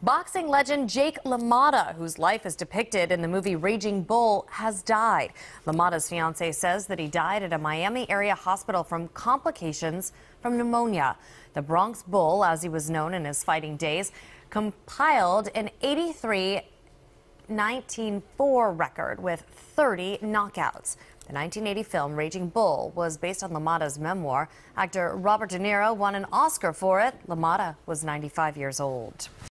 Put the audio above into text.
Boxing legend Jake LaMotta, whose life is depicted in the movie Raging Bull, has died. LaMotta's fiancée says that he died at a Miami area hospital from complications from pneumonia. The Bronx Bull, as he was known in his fighting days, compiled an 83-19-4 record with 30 knockouts. The 1980 film Raging Bull was based on LaMotta's memoir. Actor Robert De Niro won an Oscar for it. LaMotta was 95 years old.